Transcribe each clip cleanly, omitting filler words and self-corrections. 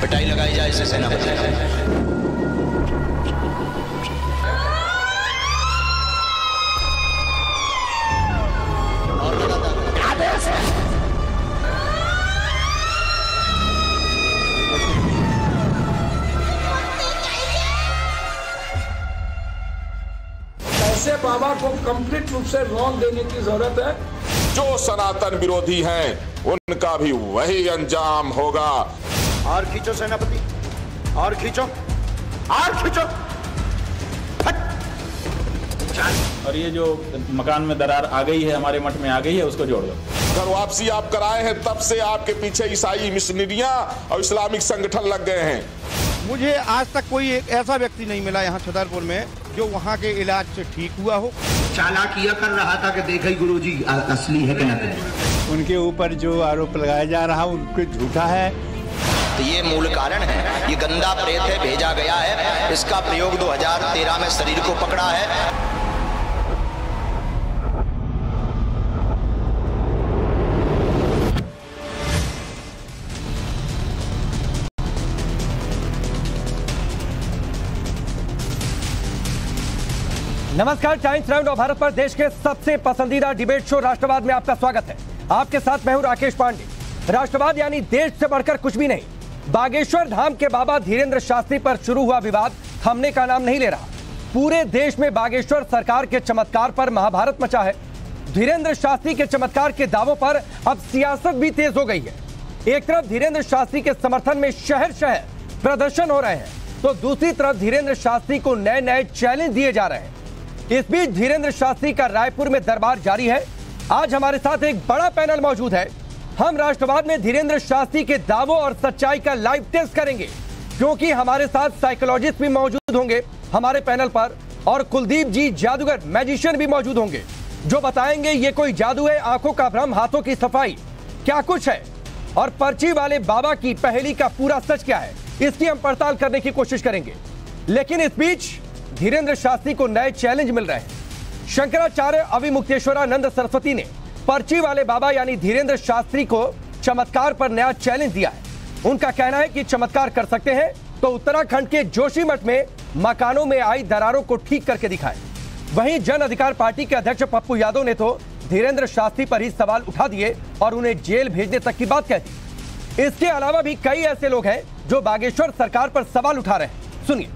पिटाई लगाई जाए इसे सेनापति। ऐसे बाबा को कंप्लीट रूप से रौंद देने की जरूरत है। जो सनातन विरोधी हैं उनका भी वही अंजाम होगा। और खींचो सेनापति, और खींचो, और खींचो। और ये जो मकान में दरार आ गई है, हमारे मठ में आ गई है, उसको जोड़ दो। घर वापसी आप कराए हैं, तब से आपके पीछे ईसाई मिशनरियां और इस्लामिक संगठन लग गए हैं। मुझे आज तक कोई एक ऐसा व्यक्ति नहीं मिला यहाँ छतरपुर में जो वहाँ के इलाज से ठीक हुआ हो। चालाकिया कर रहा था कि देखिए गुरुजी असली है कि नकली। उनके ऊपर जो आरोप लगाया जा रहा है उनको झूठा है। तो ये मूल कारण है, ये गंदा प्रेत है, भेजा गया है। इसका प्रयोग 2013 में शरीर को पकड़ा है। नमस्कार, टाइम्स राउंड ऑफ भारत पर देश के सबसे पसंदीदा डिबेट शो राष्ट्रवाद में आपका स्वागत है। आपके साथ मैं हूं राकेश पांडे। राष्ट्रवाद यानी देश से बढ़कर कुछ भी नहीं। बागेश्वर धाम के बाबा धीरेन्द्र शास्त्री पर शुरू हुआ विवाद थमने का नाम नहीं ले रहा। पूरे देश में बागेश्वर सरकार के चमत्कार पर महाभारत मचा है। धीरेन्द्र शास्त्री के चमत्कार के दावों पर अब सियासत भी तेज हो गई है। एक तरफ धीरेन्द्र शास्त्री के समर्थन में शहर शहर प्रदर्शन हो रहे हैं, तो दूसरी तरफ धीरेन्द्र शास्त्री को नए नए चैलेंज दिए जा रहे हैं। इस बीच धीरेन्द्र शास्त्री का रायपुर में दरबार जारी है। आज हमारे साथ एक बड़ा पैनल मौजूद है। हम राष्ट्रवाद में धीरेन्द्र शास्त्री के दावों और सच्चाई का लाइव टेस्ट करेंगे, क्योंकि हमारे साथ साइकोलॉजिस्ट भी मौजूद होंगे हमारे पैनल पर, और कुलदीप जी जादूगर मैजिशियन भी मौजूद होंगे, जो बताएंगे ये कोई जादू है, आंखों का भ्रम, हाथों की सफाई, क्या कुछ है, और पर्ची वाले बाबा की पहेली का पूरा सच क्या है, इसकी हम पड़ताल करने की कोशिश करेंगे। लेकिन इस बीच धीरेन्द्र शास्त्री को नए चैलेंज मिल रहे हैं। शंकराचार्य अविमुक्तेश्वरानंद सरस्वती ने पर्ची वाले बाबा यानी धीरेन्द्र शास्त्री को चमत्कार पर नया चैलेंज दिया है। उनका कहना है कि चमत्कार कर सकते हैं तो उत्तराखंड के जोशीमठ में मकानों में आई दरारों को ठीक करके दिखाएं। वहीं जन अधिकार पार्टी के अध्यक्ष पप्पू यादव ने तो धीरेन्द्र शास्त्री पर ही सवाल उठा दिए और उन्हें जेल भेजने तक की बात कह दी। इसके अलावा भी कई ऐसे लोग हैं जो बागेश्वर सरकार पर सवाल उठा रहे हैं। सुनिए।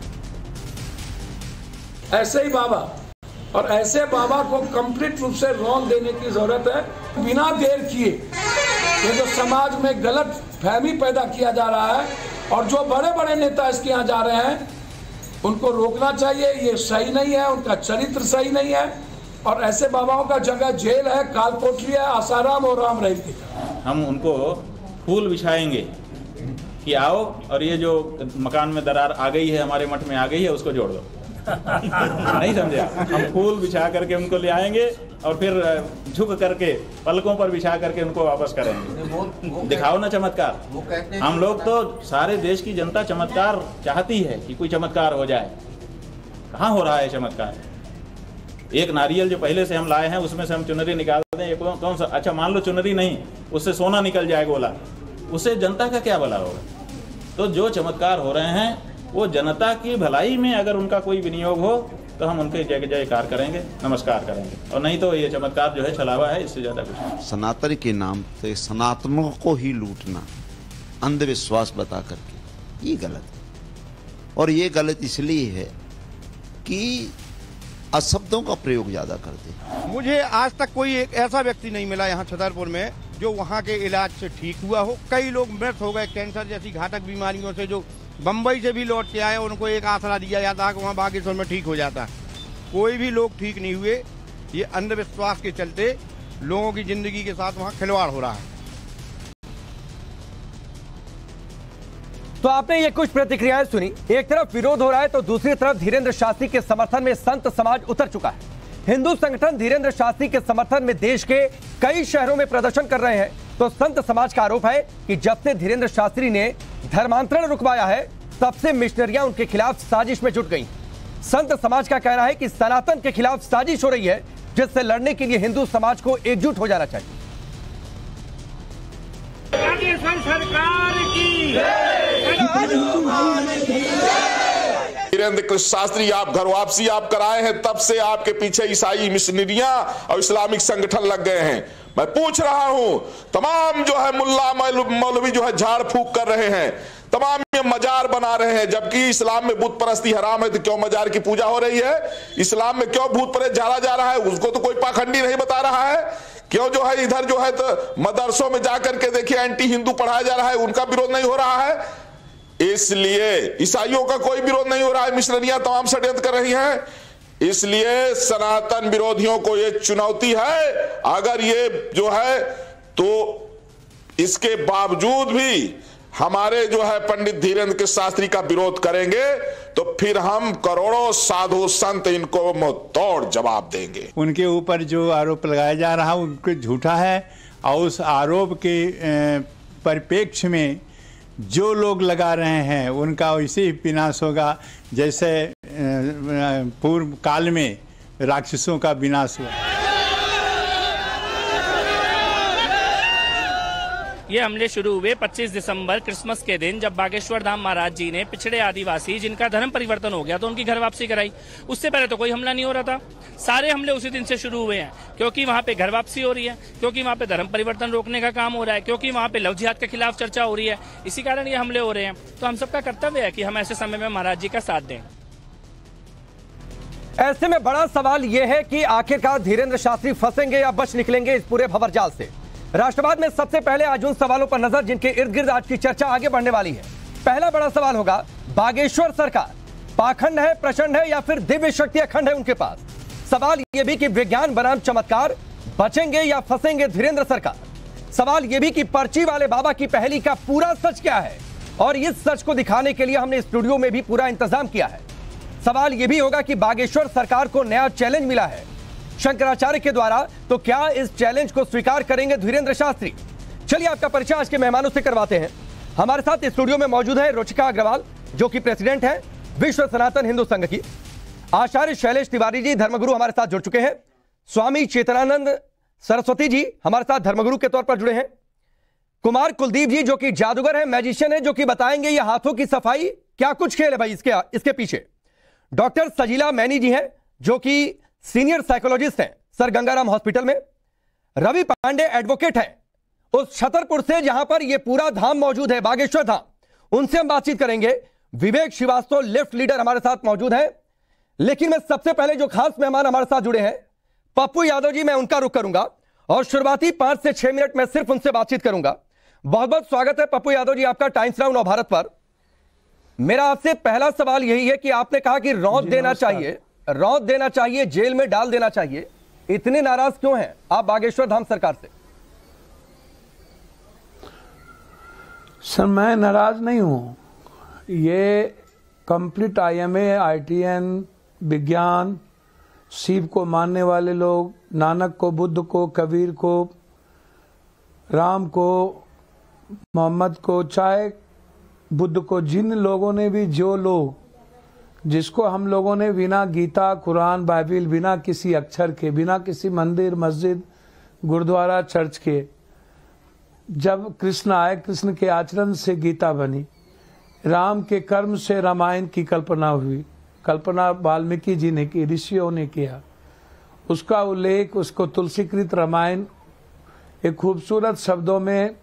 ऐसे ही बाबा और ऐसे बाबा को कंप्लीट रूप से रौंद देने की जरूरत है। बिना देर किए ये जो समाज में गलत फहमी पैदा किया जा रहा है और जो बड़े बड़े नेता इसके यहाँ जा रहे हैं उनको रोकना चाहिए। ये सही नहीं है, उनका चरित्र सही नहीं है, और ऐसे बाबाओं का जगह जेल है, कालकोठरी है, आसाराम और राम रहीम की। हम उनको फूल बिछाएंगे कि आओ और ये जो मकान में दरार आ गई है, हमारे मठ में आ गई है, उसको जोड़ दो। नहीं समझे? हम फूल बिछा करके उनको ले आएंगे और फिर झुक करके पलकों पर बिछा करके उनको वापस करेंगे। दिखाओ ना चमत्कार। हम लोग तो सारे देश की जनता चमत्कार चाहती है कि कोई चमत्कार हो जाए। कहाँ हो रहा है चमत्कार? एक नारियल जो पहले से हम लाए हैं उसमें से हम चुनरी निकाल दें, ये कौन सा? अच्छा मान लो चुनरी नहीं, उससे सोना निकल जाए गोला, उससे जनता का क्या भला होगा? तो जो चमत्कार हो रहे हैं वो जनता की भलाई में अगर उनका कोई विनियोग हो तो हम उनके जय जयकार करेंगे, नमस्कार करेंगे, और नहीं तो ये चमत्कार जो है छलावा है, इससे ज्यादा कुछ नहीं। सनातन के नाम से सनातनों को ही लूटना, अंधविश्वास बता करके, ये गलत है। और ये गलत इसलिए है कि अशब्दों का प्रयोग ज्यादा करते हैं। मुझे आज तक कोई एक ऐसा व्यक्ति नहीं मिला यहाँ छतरपुर में जो वहाँ के इलाज से ठीक हुआ हो। कई लोग मृत हो गए कैंसर जैसी घातक बीमारियों से, जो बम्बई से भी लौट के आए, उनको एक आसरा दिया जाता है कि वहाँ बागेश्वर में ठीक हो जाता है। कोई भी लोग ठीक नहीं हुए। ये अंधविश्वास के चलते लोगों की जिंदगी के साथ वहाँ खिलवाड़ हो रहा है। तो आपने ये कुछ प्रतिक्रियाएं सुनी। एक तरफ विरोध हो रहा है तो दूसरी तरफ धीरेन्द्र शास्त्री के समर्थन में संत समाज उतर चुका है। हिंदू संगठन धीरेन्द्र शास्त्री के समर्थन में देश के कई शहरों में प्रदर्शन कर रहे हैं, तो संत समाज का आरोप है कि जब से धीरेन्द्र शास्त्री ने धर्मांतरण रुकवाया है, तब से मिशनरियां उनके खिलाफ साजिश में जुट गई। संत समाज का कहना है कि सनातन के खिलाफ साजिश हो रही है, जिससे लड़ने के लिए हिंदू समाज को एकजुट हो जाना चाहिए। सरकार की धीरेन्द्र कृष्ण शास्त्री, आप घर वापसी आप कराए हैं, तब से आपके पीछे ईसाई मिशनरियां और इस्लामिक संगठन लग गए हैं। मैं पूछ रहा हूं, तमाम जो है मुल्ला मौलवी जो है झाड़ फूक कर रहे हैं, तमाम ये मजार बना रहे हैं, जबकि इस्लाम में बुत परस्ती हराम है, तो क्यों मजार की पूजा हो रही है? इस्लाम में क्यों भूत प्रेत झाड़ा जा रहा है? उसको तो कोई पाखंडी नहीं बता रहा है। क्यों जो है इधर जो है तो मदरसों में जाकर के देखिए एंटी हिंदू पढ़ाया जा रहा है, उनका विरोध नहीं हो रहा है। इसलिए ईसाइयों का कोई विरोध नहीं हो रहा है, मिशनरियां तमाम षड्यंत्र कर रही हैं। इसलिए सनातन विरोधियों को ये चुनौती है, अगर ये जो है तो इसके बावजूद भी हमारे जो है पंडित धीरेन्द्र कृष्ण शास्त्री का विरोध करेंगे, तो फिर हम करोड़ों साधु संत इनको मुंहतोड़ जवाब देंगे। उनके ऊपर जो आरोप लगाया जा रहा है उनको झूठा है, और उस आरोप के परिप्रेक्ष्य में जो लोग लगा रहे हैं उनका वैसे ही विनाश होगा जैसे पूर्व काल में राक्षसों का विनाश हुआ। ये हमले शुरू हुए 25 दिसंबर क्रिसमस के दिन, जब बागेश्वर धाम महाराज जी ने पिछड़े आदिवासी जिनका धर्म परिवर्तन हो गया तो उनकी घर वापसी कराई। उससे पहले तो कोई हमला नहीं हो रहा था। सारे हमले उसी दिन से शुरू हुए हैं, क्योंकि वहाँ पे घर वापसी हो रही है, क्योंकि वहाँ पे धर्म परिवर्तन रोकने का काम हो रहा है, क्योंकि वहाँ पे लव जिहाद के खिलाफ चर्चा हो रही है। इसी कारण ये हमले हो रहे हैं। तो हम सबका कर्तव्य है कि हम ऐसे समय में महाराज जी का साथ दें। ऐसे में बड़ा सवाल यह है कि आखिरकार धीरेन्द्र शास्त्री फंसेंगे या बच निकलेंगे इस पूरे भंवरजाल से। राष्ट्रवाद में सबसे पहले आज उन सवालों पर नजर जिनके इर्द गिर्द आज की चर्चा आगे बढ़ने वाली है। पहला बड़ा सवाल होगा, बागेश्वर सरकार पाखंड है, प्रचंड है, या फिर दिव्य शक्ति अखंड है उनके पास? सवाल यह भी कि विज्ञान बनाम चमत्कार, बचेंगे या फंसेंगे धीरेन्द्र सरकार? सवाल यह भी कि पर्ची वाले बाबा की पहेली का पूरा सच क्या है, और इस सच को दिखाने के लिए हमने स्टूडियो में भी पूरा इंतजाम किया है। सवाल यह भी होगा कि बागेश्वर सरकार को नया चैलेंज मिला है शंकराचार्य के द्वारा, तो क्या इस चैलेंज को स्वीकार करेंगे धीरेन्द्र शास्त्री? चलिए आपका परिचय आज के मेहमानों से करवाते हैं। हमारे साथ स्टूडियो में मौजूद है रुचिका अग्रवाल, जो कि प्रेसिडेंट है विश्व सनातन हिंदू संघ की। आचार्य शैलेश तिवारी जी धर्मगुरु हमारे साथ जुड़ चुके हैं। स्वामी चेतनानंद सरस्वती जी हमारे साथ धर्मगुरु के तौर पर जुड़े हैं। कुमार कुलदीप जी जो कि जादूगर है, मैजिशियन है, जो कि बताएंगे ये हाथों की सफाई क्या कुछ खेल है भाई इसके पीछे। डॉक्टर सजीला मैनी जी हैं, जो कि सीनियर साइकोलॉजिस्ट हैं सर गंगाराम हॉस्पिटल में। रवि पांडे एडवोकेट है उस छतरपुर से जहां पर यह पूरा धाम मौजूद है, बागेश्वर धाम। उनसे हम बातचीत करेंगे। विवेक श्रीवास्तव लेफ्ट लीडर हमारे साथ मौजूद है। लेकिन मैं सबसे पहले जो खास मेहमान हमारे साथ जुड़े हैं, पप्पू यादव जी, मैं उनका रुख करूंगा और शुरुआती 5 से 6 मिनट में सिर्फ उनसे बातचीत करूंगा। बहुत बहुत स्वागत है पप्पू यादव जी आपका टाइम्स नाउ नवभारत पर। मेरा आपसे पहला सवाल यही है कि आपने कहा कि रौंद देना चाहिए, जेल में डाल देना चाहिए। इतने नाराज क्यों हैं आप बागेश्वर धाम सरकार से? सर मैं नाराज नहीं हूं। ये कंप्लीट IMA, ITN, विज्ञान, शिव को मानने वाले लोग, नानक को, बुद्ध को, कबीर को, राम को, मोहम्मद को, चाहे बुद्ध को, जिन लोगों ने भी, जो लोग जिसको हम लोगों ने बिना गीता, कुरान, बाइबिल, बिना किसी अक्षर के, बिना किसी मंदिर, मस्जिद, गुरुद्वारा, चर्च के, जब कृष्ण आए, कृष्ण के आचरण से गीता बनी, राम के कर्म से रामायण की कल्पना हुई। कल्पना वाल्मीकि जी ने की, ऋषियों ने किया, उसका उल्लेख, उसको तुलसीकृत रामायण एक खूबसूरत शब्दों में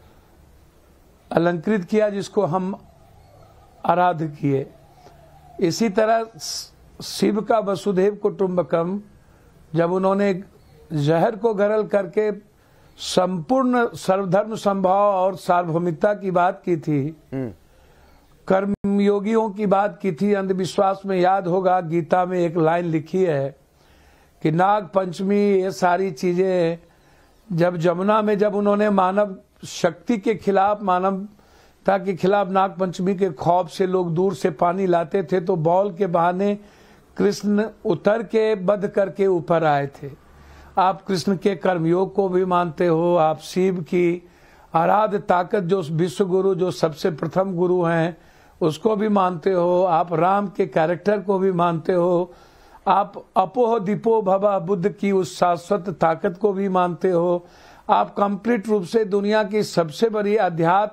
अलंकृत किया, जिसको हम आराध्य किए। इसी तरह शिव का वसुदेव कुटुंबकम, जब उन्होंने जहर को गरल करके संपूर्ण सर्वधर्म संभाव और सार्वभौमिकता की बात की थी, कर्मयोगियों की बात की थी, अंधविश्वास में याद होगा गीता में एक लाइन लिखी है कि नाग पंचमी, ये सारी चीजें जब जमुना में जब उन्होंने मानव शक्ति के खिलाफ, मानवता के खिलाफ नाग पंचमी के खौफ से लोग दूर से पानी लाते थे, तो बॉल के बहाने कृष्ण उतर के बध करके ऊपर आए थे। आप कृष्ण के कर्मयोग को भी मानते हो, आप शिव की आराध्य ताकत जो विश्व गुरु, जो सबसे प्रथम गुरु हैं, उसको भी मानते हो, आप राम के कैरेक्टर को भी मानते हो, आप अपोह दीपो भवा बुद्ध की उस शाश्वत ताकत को भी मानते हो, आप कंप्लीट रूप से दुनिया की सबसे बड़ी अध्यात्म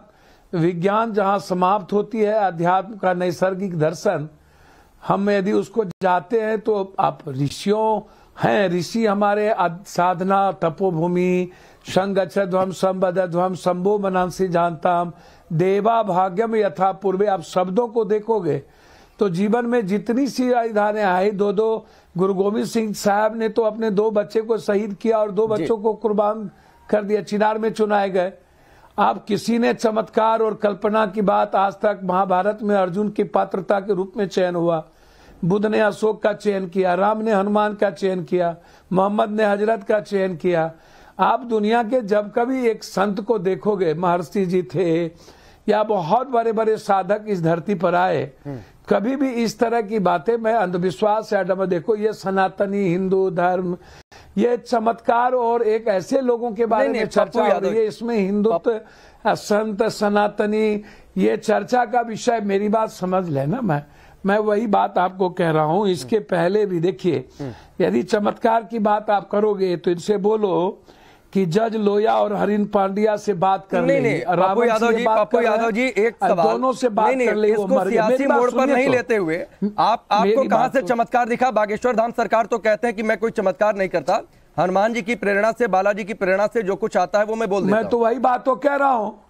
विज्ञान जहाँ समाप्त होती है, अध्यात्म का नैसर्गिक दर्शन, हम यदि उसको जाते हैं तो आप ऋषियों हैं, ऋषि हमारे साधना तपोभूमि संगच्छध्वम संबद्धध्वम शंभो मनंसी जानताम देवा भाग्यम यथा पूर्वे। आप शब्दों को देखोगे तो जीवन में जितनी सी राजधानी आई, दो गुरु गोविंद सिंह साहब ने तो अपने 2 बच्चे को शहीद किया और 2 बच्चों को कुर्बान कर दिया, चिनार में चुनाए गए। आप किसी ने चमत्कार और कल्पना की बात आज तक, महाभारत में अर्जुन की पात्रता के रूप में चयन हुआ, बुद्ध ने अशोक का चयन किया, राम ने हनुमान का चयन किया, मोहम्मद ने हजरत का चयन किया। आप दुनिया के जब कभी एक संत को देखोगे, महर्षि जी थे या बहुत बड़े बड़े साधक इस धरती पर आए, कभी भी इस तरह की बातें, मैं अंधविश्वास या देखो ये सनातनी हिंदू धर्म, ये चमत्कार और एक ऐसे लोगों के बारे में चर्चा हो रही है, इसमें हिंदुत्व संत सनातनी ये चर्चा का विषय, मेरी बात समझ लेना, मैं वही बात आपको कह रहा हूं। इसके पहले भी देखिए, यदि चमत्कार की बात आप करोगे तो इनसे बोलो कि जज लोया और हरिन पांड्या से बात कर ले। पप्पू यादव जी एक सवाल, दोनों से बात कर ले, इसको सियासी मोड़ पर नहीं लेते हुए आपको कहां से चमत्कार दिखा? बागेश्वर धाम सरकार तो कहते हैं कि मैं कोई चमत्कार नहीं करता, हनुमान जी की प्रेरणा से, बालाजी की प्रेरणा से जो कुछ आता है वो मैं बोल देता हूं। मैं तो वही बात तो कह रहा हूं,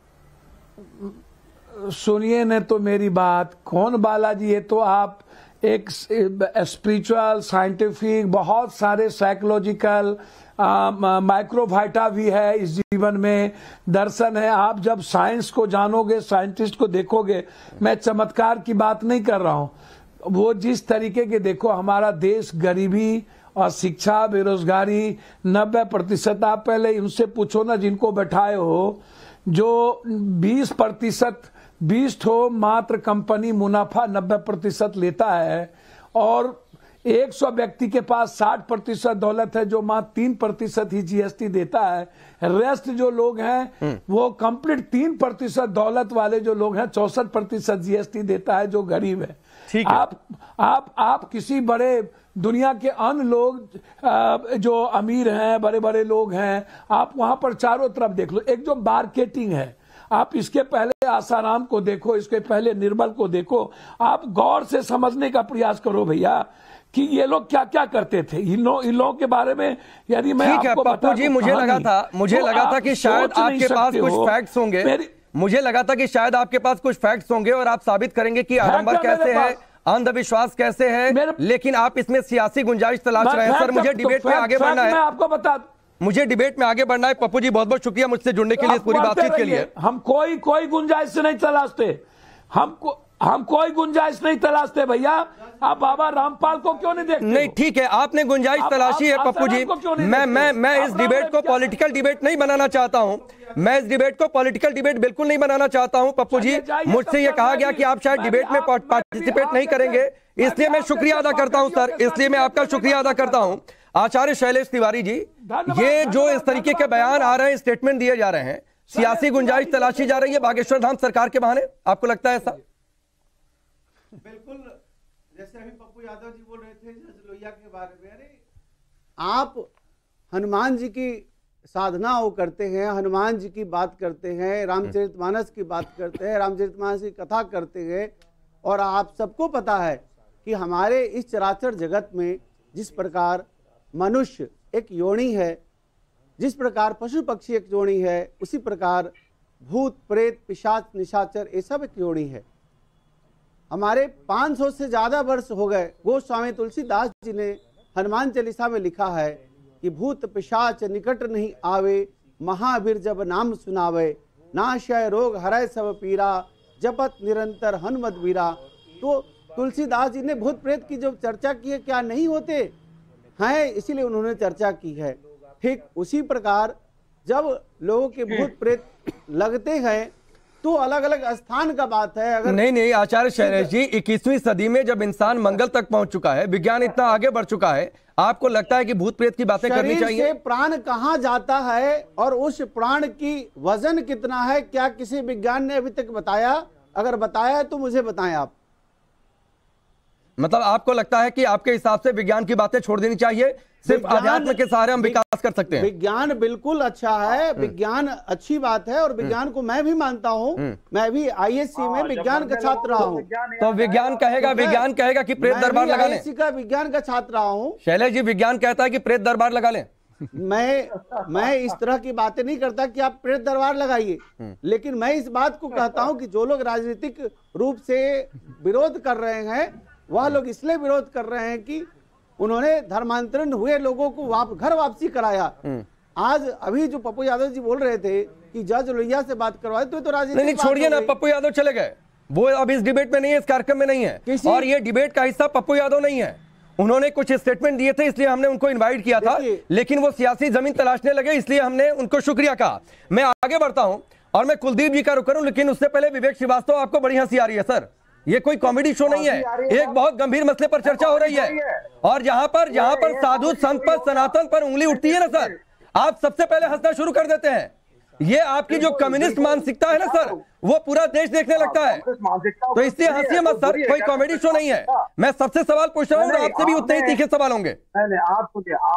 सुनिए न तो मेरी बात। कौन बालाजी? ये तो आप एक स्पिरिचुअल, साइंटिफिक, बहुत सारे साइकोलॉजिकल, माइक्रोवाइटा भी है इस जीवन में, दर्शन है। आप जब साइंस को जानोगे, साइंटिस्ट को देखोगे, मैं चमत्कार की बात नहीं कर रहा हूं, वो जिस तरीके के, देखो हमारा देश गरीबी और शिक्षा, बेरोजगारी 90%, आप पहले उनसे पूछो ना जिनको बैठाए हो, जो 20% 20 ठो मात्र कंपनी मुनाफा 90% लेता है और 100 व्यक्ति के पास 60% दौलत है जो मात्र 3% ही जीएसटी देता है। रेस्ट जो लोग हैं वो कंप्लीट 3% दौलत वाले जो लोग हैं 64% जीएसटी देता है जो गरीब है। ठीक है। आप किसी बड़े दुनिया के अन्य लोग जो अमीर हैं, बड़े बड़े लोग हैं, आप वहां पर चारों तरफ देख लो, एक जो मार्केटिंग है, आप इसके पहले आसाराम को देखो, इसके पहले निर्मल को देखो, आप गौर से समझने का प्रयास करो भैया कि ये लोग क्या क्या करते थे। इन लोगों के बारे में यदि मैं आपको पप्पू जी, मुझे लगा था कि शायद आपके पास कुछ फैक्ट्स होंगे, मुझे लगा था कि शायद आपके पास कुछ फैक्ट्स होंगे और आप साबित करेंगे कि आडंबर कैसे है, अंधविश्वास कैसे है, लेकिन आप इसमें सियासी गुंजाइश तलाश रहे हैं। सर, मुझे डिबेट में आगे बढ़ना है, आपको बता, मुझे डिबेट में आगे बढ़ना है। पप्पू जी बहुत बहुत शुक्रिया मुझसे जुड़ने के लिए, इस पूरी बातचीत के लिए। हम कोई गुंजाइश नहीं तलाशते, हम कोई गुंजाइश नहीं तलाशते भैया। आप बाबा रामपाल को क्यों नहीं देखते? नहीं, ठीक है, आपने गुंजाइश तलाशी है पप्पू जी। मैं इस डिबेट को पॉलिटिकल डिबेट नहीं बनाना चाहता हूं, मैं इस डिबेट को पॉलिटिकल डिबेट बिल्कुल नहीं बनाना चाहता हूं पप्पू जी। मुझसे यह कहा गया कि आप शायद डिबेट में पार्टिसिपेट नहीं करेंगे, इसलिए मैं शुक्रिया अदा करता हूं सर, इसलिए मैं आपका शुक्रिया अदा करता हूं। आचार्य शैलेश तिवारी जी, ये जो इस तरीके के बयान आ रहे हैं, स्टेटमेंट दिए जा रहे हैं, सियासी गुंजाइश तलाशी जा रही है बागेश्वर धाम सरकार के बहाने, आपको लगता है ऐसा? बिल्कुल, जैसे अभी पप्पू यादव जी बोल रहे थे जज लोहिया के बारे में, अरे आप हनुमान जी की साधना वो करते हैं, हनुमान जी की बात करते हैं, रामचरितमानस की बात करते हैं, रामचरितमानस की कथा करते हैं, और आप सबको पता है कि हमारे इस चराचर जगत में जिस प्रकार मनुष्य एक योनि है, जिस प्रकार पशु पक्षी एक योनि है, उसी प्रकार भूत प्रेत पिशाच निशाचर ये सब एक योनि है। हमारे 500 से ज़्यादा वर्ष हो गए, गोस्वामी तुलसीदास जी ने हनुमान चालीसा में लिखा है कि भूत पिशाच निकट नहीं आवे, महावीर जब नाम सुनावे, नाशय रोग हरय सब पीरा, जपत निरंतर हनुमत वीरा। तो तुलसीदास जी ने भूत प्रेत की जो चर्चा की है, क्या नहीं होते हैं, इसीलिए उन्होंने चर्चा की है। ठीक उसी प्रकार जब लोगों के भूत प्रेत लगते हैं तो अलग अलग स्थान का बात है। अगर नहीं आचार्य शैलेश जी, 21वीं सदी में जब इंसान मंगल तक पहुंच चुका है, विज्ञान इतना आगे बढ़ चुका है, आपको लगता है कि भूत प्रेत की बातें करनी चाहिए? से प्राण कहां जाता है और उस प्राण की वजन कितना है, क्या किसी विज्ञान ने अभी तक बताया? अगर बताया है तो मुझे बताएं आप। मतलब आपको लगता है कि आपके हिसाब से विज्ञान की बातें छोड़ देनी चाहिए, सिर्फ अध्यात्म के सहारे हम विकास कर सकते हैं। विज्ञान बिल्कुल अच्छा है, विज्ञान अच्छी बात है और विज्ञान को मैं भी मानता हूँ। मैं भी आईएससी में विज्ञान का छात्र रहा हूँ। तो विज्ञान कहेगा कि प्रेत दरबार लगा लें। आईएससी का विज्ञान का छात्र रहा हूँ। शैलेश जी, विज्ञान कहता है कि प्रेत दरबार लगा लें। मैं इस तरह की बातें नहीं करता कि आप प्रेत दरबार लगाइए, लेकिन मैं इस बात को कहता हूं कि जो लोग राजनीतिक रूप से विरोध कर रहे हैं, वह लोग इसलिए विरोध कर रहे हैं कि उन्होंने धर्मांतरण हुए लोगों को घर वापसी कराया। आज अभी जो पप्पू यादव जी बोल रहे थे कि जज लोहिया से बात करवाए, तो राजनीतिक नहीं, छोड़िए ना, पप्पू यादव चले गए, वो अब इस डिबेट में नहीं है, इस कार्यक्रम में नहीं है, और ये डिबेट का हिस्सा पप्पू यादव नहीं है। उन्होंने कुछ स्टेटमेंट दिए थे, इसलिए हमने उनको इनवाइट किया था, लेकिन वो सियासी जमीन तलाशने लगे, इसलिए हमने उनको शुक्रिया कहा। मैं आगे बढ़ता हूं और मैं कुलदीप जी का रुख करूं, लेकिन उससे पहले विवेक श्रीवास्तव, आपको बड़ी हंसी आ रही है सर, ये कोई कॉमेडी शो नहीं है, एक बहुत गंभीर मसले पर चर्चा हो रही है, और जहां पर साधु संत पर, सनातन पर उंगली उठती है ना सर, आप सबसे पहले हंसना शुरू कर देते हैं। ये आपकी जो कम्युनिस्ट मानसिकता है ना सर, वो पूरा देश देखने लगता है, तो इसलिए हंसिए मत सर, कोई कॉमेडी शो नहीं है। मैं सबसे सवाल पूछ रहा हूँ, आपसे भी उतने ही तीखे सवाल होंगे। नहीं, आप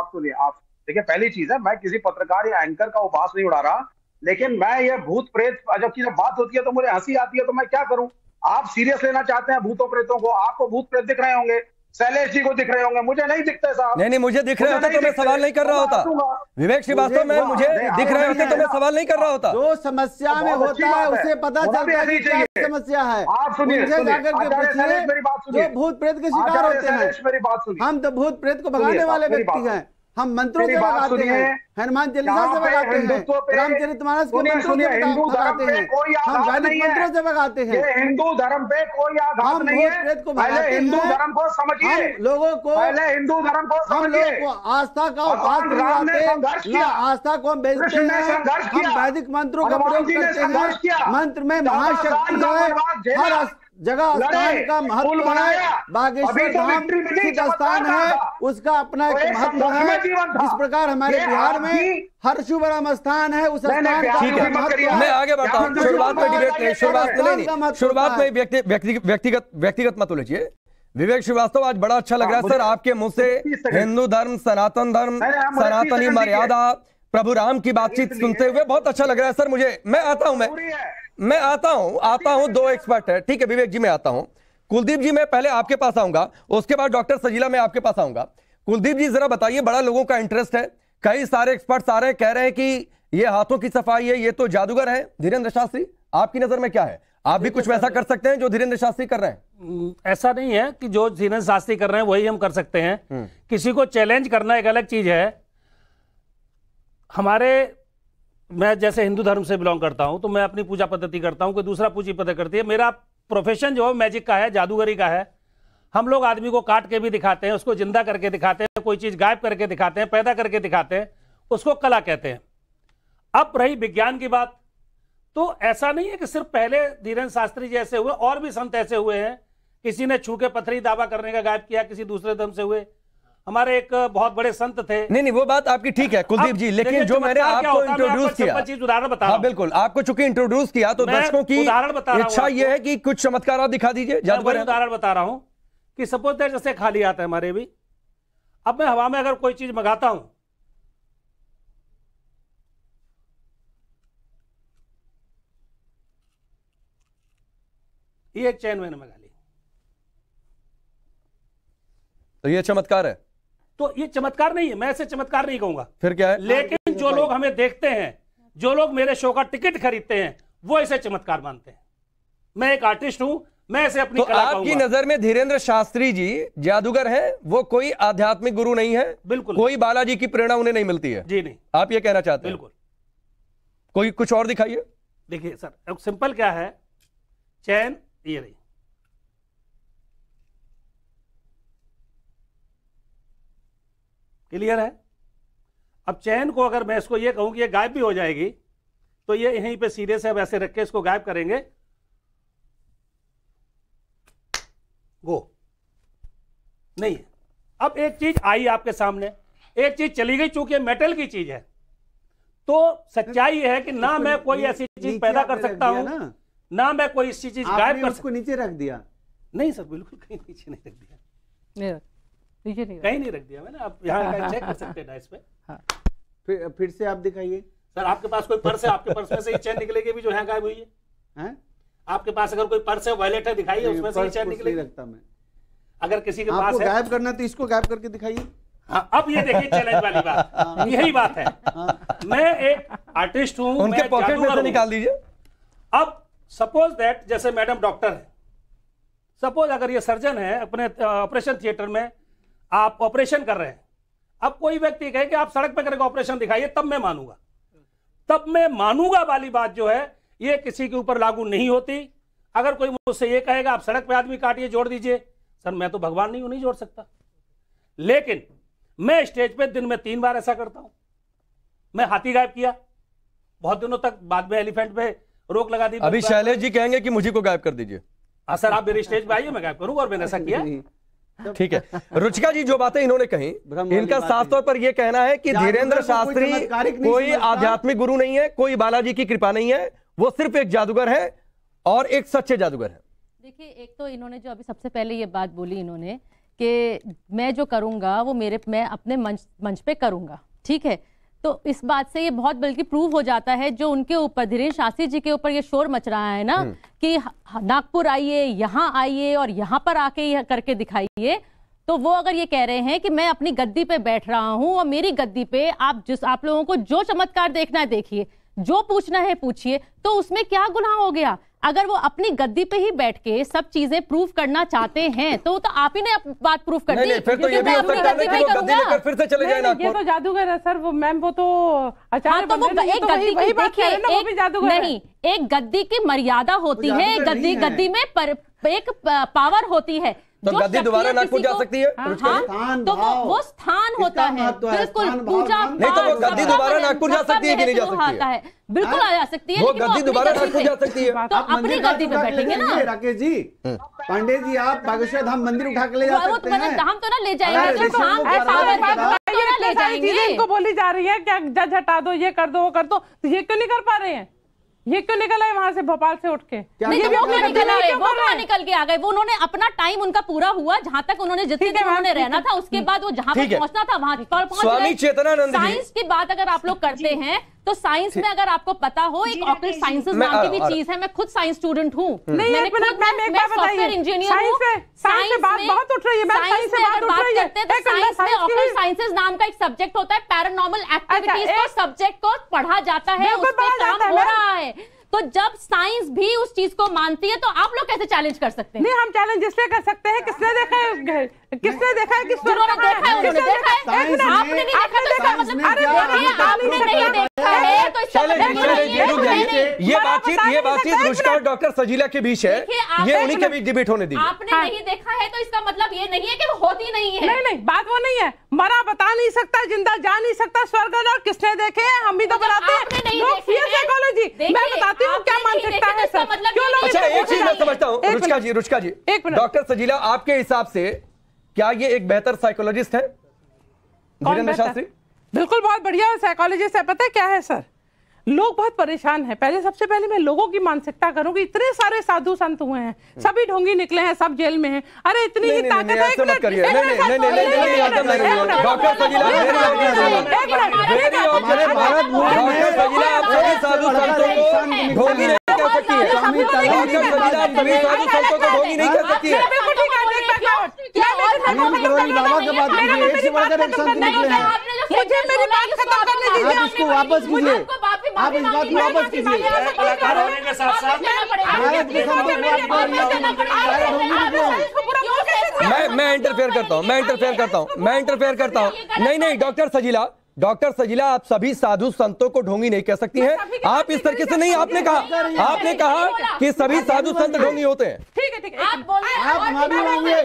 देखिए, पहली चीज है, मैं किसी पत्रकार या एंकर का उपहास नहीं उड़ा रहा, लेकिन मैं ये भूत प्रेत जब बात होती है तो मुझे हंसी आती है, तो मैं क्या करूं? आप सीरियस लेना चाहते हैं भूतों प्रेतों को, आपको भूत प्रेत दिख रहे होंगे, शैलेश जी को दिख रहे होंगे, मुझे नहीं दिखते साहब। नहीं, मुझे दिख रहे होते तो मैं सवाल नहीं कर रहा होता। विवेक श्रीवास्तव में मुझे दिख रहे होते तो मैं सवाल नहीं कर रहा होता। जो समस्या में होता है उसे पता चलता है क्या समस्या है। आप सुनिए, जाकर के पूछिए जो भूत प्रेत के शिकार होते हैं। हम तो भूत प्रेत को भगाने वाले व्यक्ति हैं, हम मंत्रों से भगाते हैं, हनुमान चालीसा से भगाते हैं, रामचरितमानस के मंत्रों से भगाते हैं, हम वैदिक मंत्रों से भगाते हैं। हिंदू धर्म पे कोई आघात नहीं है, पहले हिंदू धर्म को समझिए, लोगों को पहले हिंदू धर्म को समझिए। हम लोगों को आस्था का उपहास दिलाते हैं, आस्था को हम बेचते हैं, हम वैदिक मंत्रों का प्रयोग करते हैं। मंत्र में महाशक्ति है, हर जगह स्थान का महत्व है। बागेश्वर धाम सिद्ध स्थान है, उसका अपना एक महत्व है। इस प्रकार हमारे बिहार में हर शुभरम स्थान है, उस स्थान का महत्व है। मैं आगे बढ़ता हूँ, शुरुआत में डिबेट नहीं, शुरुआत में व्यक्तिगत मत उलझिए। विवेक श्रीवास्तव, आज बड़ा अच्छा लग रहा है सर, आपके मुंह से हिंदू धर्म, सनातन धर्म, सनातनी मर्यादा, प्रभु राम की बातचीत सुनते हुए बहुत अच्छा लग रहा है सर मुझे। मैं आता हूं, दो एक्सपर्ट है, ठीक है विवेक जी, मैं आता हूं। कुलदीप जी, मैं पहले आपके पास आऊंगा, उसके बाद डॉक्टर सजीला मैं आपके पास आऊंगा। कुलदीप जी, जरा बताइए, बड़ा लोगों का इंटरेस्ट है, कई सारे एक्सपर्ट्स आ रहे हैं, कह रहे हैं कि ये हाथों की सफाई है, ये तो जादूगर है। धीरेन्द्र शास्त्री, आपकी नजर में क्या है? आप भी कुछ वैसा कर सकते हैं जो धीरेन्द्र शास्त्री कर रहे हैं? ऐसा नहीं है कि जो धीरेन्द्र शास्त्री कर रहे हैं वही हम कर सकते हैं। किसी को चैलेंज करना एक अलग चीज है। मैं जैसे हिंदू धर्म से बिलोंग करता हूं, तो मैं अपनी पूजा पद्धति करता हूं, कोई दूसरा पूजा पद्धति करती है। मेरा प्रोफेशन जो है मैजिक का है, जादूगरी का है। हम लोग आदमी को काट के भी दिखाते हैं, उसको जिंदा करके दिखाते हैं, कोई चीज गायब करके दिखाते हैं, पैदा करके दिखाते हैं, उसको कला कहते हैं। अब रही विज्ञान की बात, तो ऐसा नहीं है कि सिर्फ पहले धीरेन्द्र शास्त्री जी ऐसे हुए, और भी संत ऐसे हुए हैं। किसी ने छू के पथरी दावा करने का गायब किया, किसी दूसरे धर्म से हुए। हमारे एक बहुत बड़े संत थे। नहीं, वो बात आपकी ठीक है कुलदीप जी, लेकिन जो मैंने आपको इंट्रोड्यूस किया, उदाहरण बता रहा हूं, बिल्कुल आपको चूंकि इंट्रोड्यूस किया, तो दर्शकों की इच्छा यह है कि कुछ चमत्कार आप दिखा दीजिए। उदाहरण बता रहा हूं कि सपोज दैट जैसे खाली आता है हमारे भी, अब मैं हवा में अगर कोई चीज मंगाता हूं, ये एक चैन मैंने मंगा ली, तो ये चमत्कार है? तो ये चमत्कार नहीं है, मैं ऐसे चमत्कार नहीं कहूंगा। फिर क्या है? लेकिन जो लोग हमें देखते हैं, जो लोग मेरे शो का टिकट खरीदते हैं, वो इसे चमत्कार मानते हैं। मैं एक आर्टिस्ट हूं, मैं ऐसे अपनी तो आपकी नजर में धीरेन्द्र शास्त्री जी जादूगर हैं, वो कोई आध्यात्मिक गुरु नहीं है? बिल्कुल, कोई बालाजी की प्रेरणा उन्हें नहीं मिलती है? जी नहीं। आप ये कहना चाहते हैं? बिल्कुल। कोई कुछ और दिखाइए। देखिए सर, अब सिंपल क्या है, चैन ये रही, क्लियर है। अब चैन को अगर मैं इसको ये कहूं कि ये गायब भी हो जाएगी, तो ये यहीं पे सीधे से अब ऐसे रख के इसको गायब करेंगे, गो नहीं है। अब एक चीज आई आपके सामने, एक चीज चली गई, चूंकि मेटल की चीज है, तो सच्चाई है कि ना मैं कोई ऐसी चीज पैदा कर सकता हूं, ना मैं कोई ऐसी चीज गायब कर सकता हूं। नीचे रख दिया? नहीं सर, बिल्कुल कहीं नीचे नहीं रख दिया। कहीं नहीं रख दिया मैंने, आप यहाँ चेक कर सकते हैं डाइस पे। हाँ, फिर से आप दिखाइए सर। आपके पास कोई पर्स है, आपके पर्स में से ये चेन निकलेगी भी जो यहाँ गायब हुई है? आपके पास अगर कोई पर्स है, वॉलेट है, दिखाइए, उसमें से ये चेन निकलेगी। रखता मैं, अगर किसी के पास आपको है गायब करना तो इसको गायब करके दिखाइए। हाँ, अब ये देखिए चैलेंज वाली बात, यही बात है। मैं एक आर्टिस्ट हूँ, उनके पॉकेट में से निकाल दीजिए। अब सपोज दैट जैसे मैडम डॉक्टर है, सपोज अगर ये सर्जन है, अपने ऑपरेशन थिएटर में आप ऑपरेशन कर रहे हैं, अब कोई व्यक्ति कहे कि आप सड़क पे करके ऑपरेशन दिखाइए, तब मैं मानूंगा। तब मैं मानूंगा वाली बात जो है, ये किसी के ऊपर लागू नहीं होती। अगर कोई मुझसे ये कहेगा आप सड़क पे आदमी काटिए, जोड़ दीजिए, सर मैं तो भगवान नहीं हूं, नहीं जोड़ सकता। लेकिन मैं स्टेज पे दिन में 3 बार ऐसा करता हूं। मैं हाथी गायब किया बहुत दिनों तक, बाद में एलिफेंट पे रोक लगा दी। अभी शैलेश जी कहेंगे कि मुझे को गायब कर दीजिए। हाँ सर, आप मेरे स्टेज पे आइए, मैं गायब करूंगा, और मैंने ऐसा किया। ठीक है। रुचिका जी जो बातें इन्होंने कही, इनका साफ तौर पर यह कहना है कि धीरेन्द्र शास्त्री कोई आध्यात्मिक गुरु नहीं है, कोई बालाजी की कृपा नहीं है, वो सिर्फ एक जादूगर है और एक सच्चे जादूगर है। देखिए, एक तो इन्होंने जो अभी सबसे पहले ये बात बोली इन्होंने कि मैं जो करूंगा वो मैं अपने मंच पे करूंगा, ठीक है। तो इस बात से ये बहुत बल्कि प्रूव हो जाता है जो उनके ऊपर, धीरेन्द्र शास्त्री जी के ऊपर ये शोर मच रहा है ना कि नागपुर आइए, यहाँ आइए और यहाँ पर आके ये करके दिखाइए। तो वो अगर ये कह रहे हैं कि मैं अपनी गद्दी पे बैठ रहा हूँ और मेरी गद्दी पे आप लोगों को जो चमत्कार देखना है देखिए, जो पूछना है पूछिए, तो उसमें क्या गुनाह हो गया? अगर वो अपनी गद्दी पे ही बैठ के सब चीजें प्रूफ करना चाहते हैं तो आप ही ने बात प्रूफ कर दी। फिर तो ये भी हो सकता है कि वो गद्दी लेकर फिर से चले जाए नागपुर। ये तो जादूगर है सर, वो मैम, वो तो हाँ, तो वो एक गद्दी की देखिए, नहीं, एक गद्दी की मर्यादा होती है, गद्दी में एक पावर होती है। तो गद्दी दोबारा नागपुर जा सकती है? हाँ, तो वो स्थान होता है, बिल्कुल पूजा। नहीं तो वो गद्दी दोबारा नागपुर जा सकती है कि नहीं जा सकती है? बिल्कुल आ जा सकती है, वो गद्दी दोबारा नागपुर जा सकती है। तो अपनी गद्दी पे बैठेंगे ना राकेश जी। पांडे जी, आप बागेश्वर धाम मंदिर उठा के ले जा सकते हैं। हम तो ना ले जाएंगे, ले जाएंगे। इनको बोली जा रही है क्या जज हटा दो, ये कर दो, वो कर दो, तो ये क्यों नहीं कर पा रहे हैं? ये क्यों निकल आए वहां से, भोपाल से उठ के? नहीं, तो वो निकल के आ गए। वो उन्होंने अपना टाइम उनका पूरा हुआ, जहां तक उन्होंने जितने दिन उन्होंने रहना था, उसके बाद वो जहां पर पहुंचना था वहां पहुंच गए। साइंस की बात अगर आप लोग करते हैं तो साइंस में अगर आपको पता हो, एक ऑक्लट साइंसेस नाम की भी चीज है। मैं खुद साइंस स्टूडेंट हूँ, सॉफ्टवेयर इंजीनियर हूँ। साइंस में बात उठ रही है, साइंस में अगर बात करते हैं तो साइंस में ऑक्लट साइंसेस नाम का एक सब्जेक्ट होता है, पैरानॉर्मल एक्टिविटीज को सब्जेक्ट को पढ़ा जाता है, उस पर काम हो रहा है। तो जब साइंस भी उस चीज को मानती है तो आप लोग कैसे चैलेंज कर सकते हैं? नहीं, हम चैलेंज इसलिए कर सकते हैं, किसने देखा है, किसने देखा है, जिन्होंने देखा है उन्होंने देखा है। आपने नहीं देखा तो इसका मतलब, अरे आपने नहीं देखा है तो इसका मतलब ये बातचीत रुचिका और डॉक्टर सजीला के बीच है, ये उन्हीं के बीच डिबेट होने दी। आपने नहीं देखा है तो इसका मतलब ये नहीं है कि वो होती नहीं है। नहीं, बात वो नहीं है, मरा बता नहीं सकता, जिंदा जा नहीं सकता, स्वर्ग और किसने देखे हैं, हम भी तो बताते हैं। साइकोलॉजी मैं बताती हूँ क्या मान सकता है सर। अच्छा, एक चीज मैं समझता हूँ रुचिका जी, डॉक्टर सजीला, आपके हिसाब से क्या ये एक बेहतर साइकोलॉजिस्ट है धीरेन्द्र शास्त्री? बिल्कुल, बहुत बढ़िया साइकोलॉजिस्ट है। पता है क्या है सर, लोग बहुत परेशान हैं। सबसे पहले मैं लोगों की मानसिकता करूंगी। इतने सारे साधु संत हुए हैं, सभी ढोंगी निकले हैं, सब जेल में हैं। अरे इतनी ही ताकत है। डॉक्टर सजीला, आप सभी साधु संतों को ढोंगी नहीं कह सकती है। डॉक्टर सजीला, आप सभी साधु संतों को ढोंगी नहीं कह सकती है। बाबा के बात कीजिए, एक से बढ़कर एक संत निकले हैं। मुझे मेरी बात खत्म करने दीजिए। आप इसको वापस कीजिए, आप इस बात को वापस कीजिए। मैं इंटरफेयर करता हूँ। नहीं, डॉक्टर सजीला, आप सभी साधु संतों को ढोंगी नहीं कह सकती हैं। आप इस तरीके से नहीं, आपने कहा कि सभी साधु संत ढोंगी होते हैं। ठीक है, आप माफी मांगिए,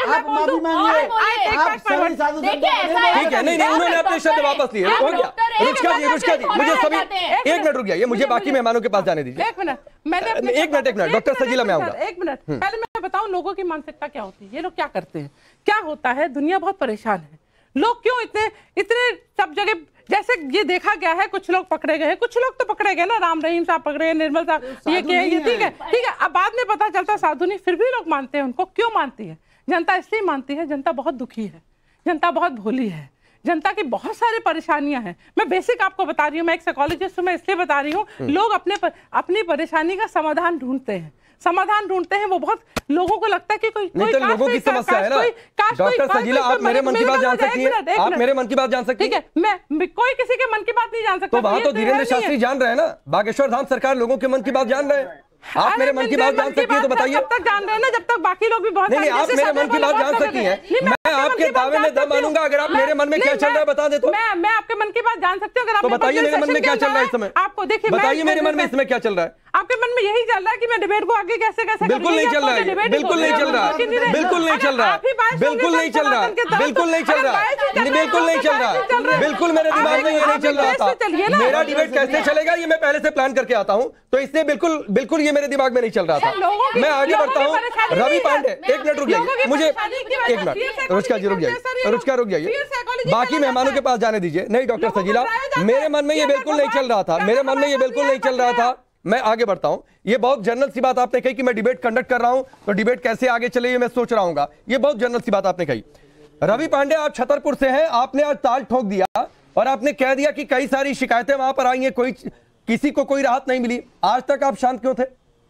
आप सभी साधु संत। ठीक है, नहीं, उन्होंने अपने शब्द वापस लिए, हो गया। रुचिका जी, मुझे सभी एक मिनट रुक जाइए, मुझे बाकी मेहमानों के पास जाने दीजिए। एक मिनट, डॉक्टर सजीला मैं आऊंगा। एक मिनट, पहले मैं बताऊं लोगों की मानसिकता क्या होती है, ये लोग क्या करते हैं, क्या होता है। दुनिया बहुत परेशान है। लोग क्यों इतने सब जगह, जैसे ये देखा गया है, कुछ लोग पकड़े गए हैं, कुछ लोग तो पकड़े गए ना, राम रहीम साहब पकड़े गए, निर्मल साहब, ये ठीक है। अब बाद में पता चलता साधु नहीं, फिर भी लोग मानते हैं उनको। क्यों मानती है जनता? इसलिए मानती है, जनता बहुत दुखी है। जनता बहुत भोली है, जनता की बहुत सारी परेशानियां हैं। मैं बेसिक आपको बता रही हूँ, मैं एक साइकोलॉजिस्ट हूँ, मैं इसलिए बता रही हूँ, लोग अपनी परेशानी का समाधान ढूंढते हैं, वो बहुत लोगों को लगता है कि कोई नहीं, तो लोगों की समस्या है ना। डॉक्टर सजीला, आप मेरे मन की बात जान सकती हैं, आप मेरे मन की बात जान सकती हैं। ठीक है, मैं कोई किसी के मन की बात नहीं जान सकता। तो वहां तो धीरेन्द्र शास्त्री जान रहे हैं ना, बागेश्वर धाम सरकार लोगों के मन की बात जान रहे हैं। आप मेरे मन की बात जान सकती है तो बताइए। जब तक जान रहे हैं ना, जब तक बाकी लोग भी बहुत नहीं, आप मेरे मन की बात जान सकती हैं। मैं आपके दावे में दम मानूंगा अगर आप मेरे मन में क्या चल रहा है बता दे तो। मैं आपके मन की बात जान सकती हूँ। अगर तो बताइए मेरे मन में क्या चल रहा है इस समय। आपको देखिए, बताइए मेरे मन में इसमें क्या चल रहा है। आपके मन में यही चल रहा है कि मैं डिबेट को आगे कैसे बिल्कुल नहीं चल रहा है, बिल्कुल नहीं चल रहा, बिल्कुल नहीं चल रहा, बिल्कुल नहीं चल रहा, बिल्कुल नहीं चल रहा, बिल्कुल नहीं चल रहा, बिल्कुल मेरे दिमाग में ये नहीं चल रहा था। मेरा डिबेट कैसे चलेगा ये मैं पहले से प्लान करके आता हूँ, तो इसलिए बिल्कुल ये मेरे दिमाग में नहीं चल रहा था। मैं आगे बढ़ता हूँ। रवि पांडे, एक मिनट रुक जाइए, मुझे एक मिनट, रुचिका जी रुक जाइए, रुचिका रुक जाइए, बाकी मेहमानों के पास जाने दीजिए। नहीं डॉक्टर सजीला, मेरे मन में ये बिल्कुल नहीं चल रहा था, मेरे मन में ये बिल्कुल नहीं चल रहा था। मैं आगे बढ़ता हूं। ये बहुत जनरल सी बात आपने कही कि मैं डिबेट कंडक्ट कर रहा हूं, तो डिबेट कैसे आगे चले ये मैं सोच रहा हूं। ये बहुत जनरल सी बात आपने कही। रवि पांडे, आप छतरपुर से हैं, आपने आज ताल ठोक दिया और आपने कह दिया कि कई सारी शिकायतें वहां पर आई हैं, किसी को कोई राहत नहीं मिली। आज तक आप शांत क्यों थे?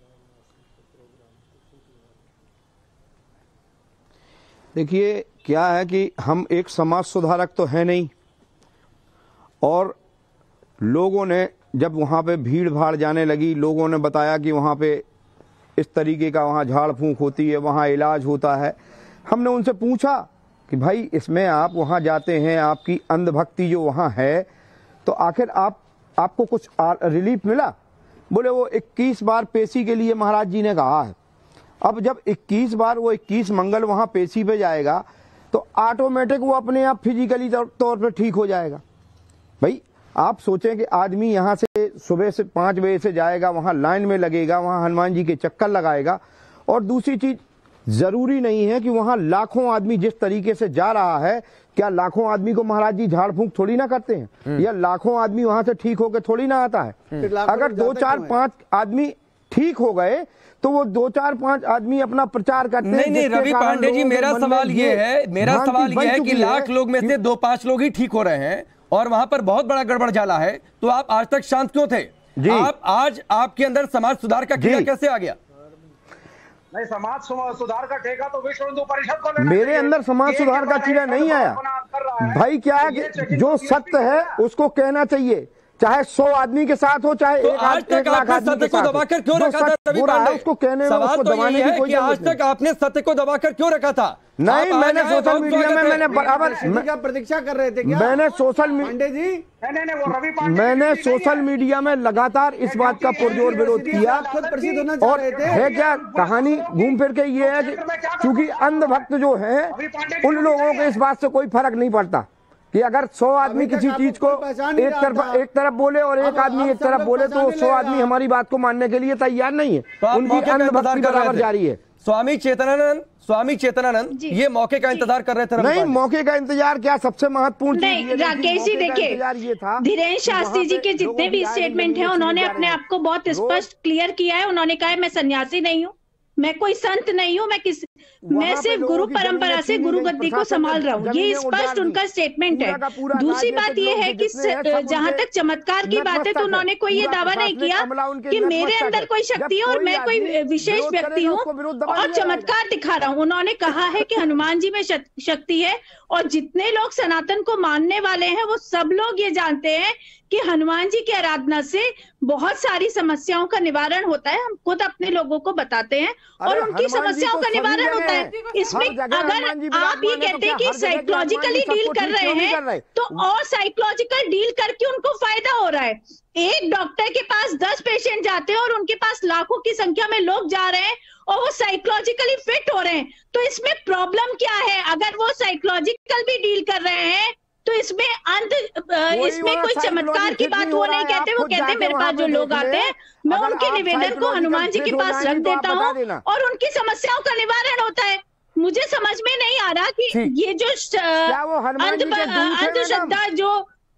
देखिए, क्या है कि हम एक समाज सुधारक तो है नहीं, और लोगों ने जब वहाँ पे भीड़ भाड़ जाने लगी, लोगों ने बताया कि वहाँ पे इस तरीके का वहाँ झाड़ फूंक होती है, वहाँ इलाज होता है। हमने उनसे पूछा कि भाई इसमें आप वहाँ जाते हैं, आपकी अंधभक्ति जो वहाँ है, तो आखिर आपको कुछ रिलीफ मिला? बोले वो 21 बार पेशी के लिए महाराज जी ने कहा है। अब जब 21 बार वो 21 मंगल वहाँ पेशी पे जाएगा तो ऑटोमेटिक वो अपने आप फिजिकली तौर पर ठीक हो जाएगा। भाई आप सोचें कि आदमी यहाँ से सुबह से 5 बजे से जाएगा, वहाँ लाइन में लगेगा, वहाँ हनुमान जी के चक्कर लगाएगा, और दूसरी चीज जरूरी नहीं है कि वहाँ लाखों आदमी जिस तरीके से जा रहा है, क्या लाखों आदमी को महाराज जी झाड़ फूंक थोड़ी ना करते हैं, या लाखों आदमी वहाँ से ठीक होकर थोड़ी ना आता है। अगर 2 4 5 आदमी ठीक हो गए तो वो 2 4 5 आदमी अपना प्रचार करते हैं। नहीं रवि पांडे जी, मेरा सवाल ये है कि लाख लोग में से 2-5 लोग ही ठीक हो रहे हैं और वहां पर बहुत बड़ा गड़बड़ जाला है, तो आप आज तक शांत क्यों थे? आप आज आपके अंदर समाज सुधार का कीड़ा कैसे आ गया? नहीं, समाज सुधार का ठेका तो विश्व हिंदू परिषद को। मेरे अंदर समाज सुधार का कीड़ा नहीं आया भाई। क्या है कि जो सत्य है उसको कहना चाहिए, चाहे 100 आदमी के साथ हो, चाहे तो आज तक आपने सत्य को दबाकर क्यों रखा था रवि पांडे? उसको कहने में, उसको दबाने की कोई आज तक आपने सत्य को दबाकर क्यों रखा था? नहीं, मैंने सोशल मीडिया में मैंने बराबर प्रतीक्षा कर रहे थे क्या? मैंने सोशल मैंने सोशल मीडिया में लगातार इस बात का पुरजोर विरोध किया। और है क्या कहानी घूम फिर के ये है कि चूंकि अंधभक्त जो है उन लोगों को इस बात से कोई फर्क नहीं पड़ता कि अगर 100 आदमी किसी चीज को एक तरफ बोले और एक आदमी एक तरफ बोले, तो 100 आदमी हमारी बात को मानने के लिए तैयार नहीं है। तो उनकी अंधभक्ति बराबर जारी है। स्वामी चेतनानंद ये मौके का इंतजार कर रहे थे। नहीं, मौके का इंतजार क्या, सबसे महत्वपूर्ण नहीं राकेश जी, देखिए धीरेन्द्र शास्त्री जी के जितने भी स्टेटमेंट हैं, उन्होंने अपने आप को बहुत स्पष्ट क्लियर किया है। उन्होंने कहा है मैं सन्यासी नहीं हूँ, मैं कोई संत नहीं हूँ, मैं सिर्फ गुरु परंपरा से गुरु गद्दी को संभाल रहा हूँ। ये स्पष्ट उनका स्टेटमेंट है। दूसरी बात ये है कि जहां तक चमत्कार की बात है, तो उन्होंने कोई ये दावा नहीं किया कि मेरे अंदर कोई शक्ति है और मैं कोई विशेष व्यक्ति हूँ और चमत्कार दिखा रहा हूँ। उन्होंने कहा है कि हनुमान जी में शक्ति है, और जितने लोग सनातन को मानने वाले हैं वो सब लोग ये जानते हैं कि हनुमान जी की आराधना से बहुत सारी समस्याओं का निवारण होता है। हम खुद अपने लोगों को बताते हैं और उनकी समस्याओं का निवारण होता है। इसमें अगर आप ये कहते हैं कि साइकोलॉजिकली डील कर रहे हैं, तो और साइकोलॉजिकल डील करके उनको फायदा हो रहा है। एक डॉक्टर के पास 10 पेशेंट जाते हैं और उनके पास लाखों की संख्या में लोग जा रहे हैं और वो साइकोलॉजिकली फिट हो रहे हैं, तो इसमें प्रॉब्लम क्या है? अगर वो साइकोलॉजिकल भी डील कर रहे हैं तो इसमें इसमें कोई चमत्कार की बात वो नहीं कहते। वो कहते मेरे पास जो लोग आते हैं मैं उनके निवेदन को हनुमान जी के पास रख देता हूँ और उनकी समस्याओं का निवारण होता है। मुझे समझ में नहीं आ रहा कि ये जो अंधश्रद्धा जो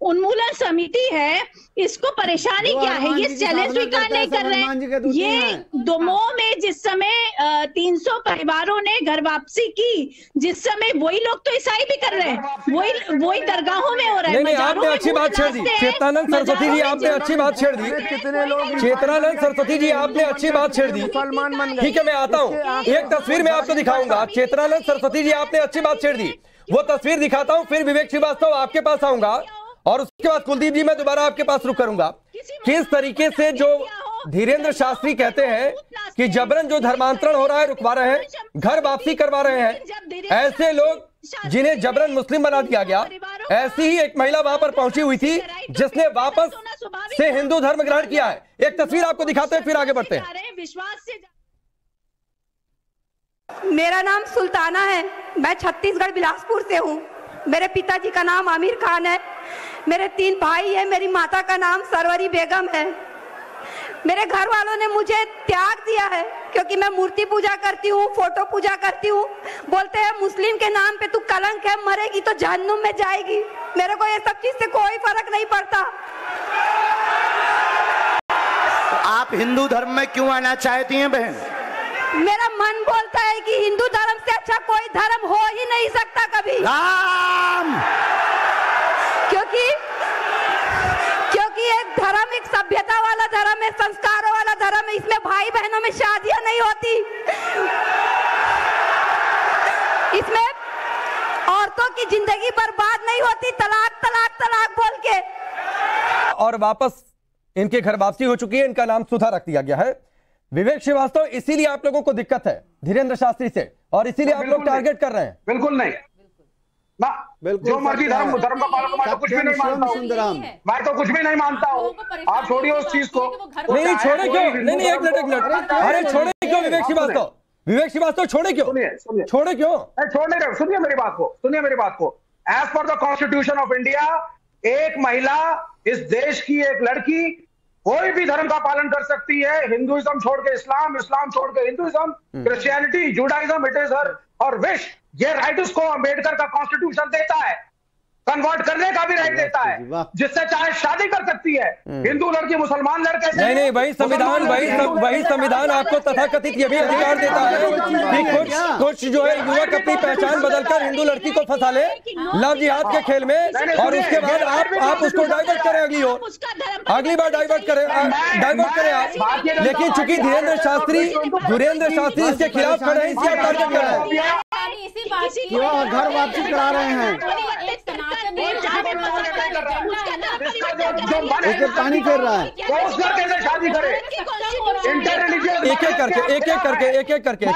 उन्मूलन समिति है, इसको परेशानी क्या है? ये चैलेंज स्वीकार नहीं कर रहे हैं। ये दमोह में जिस समय 300 परिवारों ने घर वापसी की, जिस समय वही लोग तो ईसाई भी कर रहे हैं, वही दरगाहों में हो रहा है। नहीं, आपने अच्छी बात छेड़ दी चेतनानंद सरस्वती जी, आपने अच्छी बात छेड़ दी चेतनानंद सरस्वती जी, आपने अच्छी बात छेड़ दी। ठीक है, मैं आता हूँ, एक तस्वीर में आपको दिखाऊंगा। चेतनानंद सरस्वती जी, आपने अच्छी बात छेड़ दी, वो तस्वीर दिखाता हूँ, फिर विवेक श्रीवास्तव आपके पास आऊंगा और उसके बाद कुलदीप जी मैं दोबारा आपके पास रुक करूंगा। किस तरीके से जो धीरेन्द्र शास्त्री कहते हैं कि जबरन जो धर्मांतरण हो रहा है रुकवा रहे हैं, घर वापसी करवा रहे हैं, ऐसे लोग जिन्हें जबरन मुस्लिम बना दिया गया। ऐसी ही एक महिला वहां पर पहुंची हुई थी जिसने वापस से हिंदू धर्म ग्रहण किया है। एक तस्वीर आपको दिखाते हैं, फिर आगे बढ़ते हैं। मेरा नाम सुल्ताना है, मैं छत्तीसगढ़ बिलासपुर से हूँ। मेरे पिताजी का नाम आमिर खान है, मेरे 3 भाई हैं, मेरी माता का नाम सरवरी बेगम है। मेरे घर वालों ने मुझे त्याग दिया है क्योंकि मैं मूर्ति पूजा करती हूँ, फोटो पूजा करती हूँ। बोलते हैं मुस्लिम के नाम पे तू कलंक है, मरेगी तो जहन्नुम में जाएगी। मेरे को ये सब चीज से कोई फर्क नहीं पड़ता। आप हिंदू धर्म में क्यों आना चाहती हैं बहन? मेरा मन बोलता है कि हिंदू धर्म से अच्छा कोई धर्म हो ही नहीं सकता कभी। राम! क्योंकि एक धर्म एक सभ्यता वाला धर्म है, संस्कारों वाला धर्म है। इसमें भाई बहनों में शादियां नहीं होती, इसमें औरतों की जिंदगी बर्बाद नहीं होती तलाक तलाक तलाक बोल के। और वापस इनके घर वापसी हो चुकी है, इनका नाम सुधा रख दिया गया है। विवेक श्रीवास्तव, इसीलिए आप लोगों को दिक्कत है धीरेन्द्र शास्त्री से, और इसीलिए आप लोग टारगेट कर रहे हैं। बिल्कुल नहीं, जो मर्जी धर्म का पालन, मैं तो कुछ भी नहीं मानता हूँ, मैं तो कुछ भी नहीं मानता हूँ। आप छोड़िए उस चीज को। नहीं छोड़े क्यों? नहीं एक मिनट, अरे छोड़े क्यों विवेक श्रीवास्तव? विवेक श्रीवास्तव छोड़े क्यों? छोड़े क्यों? छोड़ने रहे, सुनिए मेरी बात को। As per the constitution of India, एक महिला, इस देश की एक लड़की कोई भी धर्म का पालन कर सकती है। हिंदुइज्म छोड़ के इस्लाम, इस्लाम छोड़ के Hinduism, Christianity, Judaism, it is her और विश। ये राइट उसको अम्बेडकर का कॉन्स्टिट्यूशन देता है, कन्वर्ट करने का भी राइट देता है, जिससे चाहे शादी कर सकती है। हिंदू लड़की मुसलमान लड़के से नहीं, वही संविधान आपको तथाकथित ये भी अधिकार देता है कि कुछ जो है युवक अपनी पहचान बदलकर हिंदू लड़की को फंसा ले लव जिहाद के खेल में, और उसके बाद आप उसको डाइवर्ट करें, अगली बार डाइवर्ट करें आप। लेकिन चूंकि धीरेन्द्र शास्त्री इसके खिलाफ खड़े हैं, इसलिए आप टारगेट कर रहे हैं, घर वापसी करा रहे हैं। पानी कर रहा है, शादी करे एक एक करके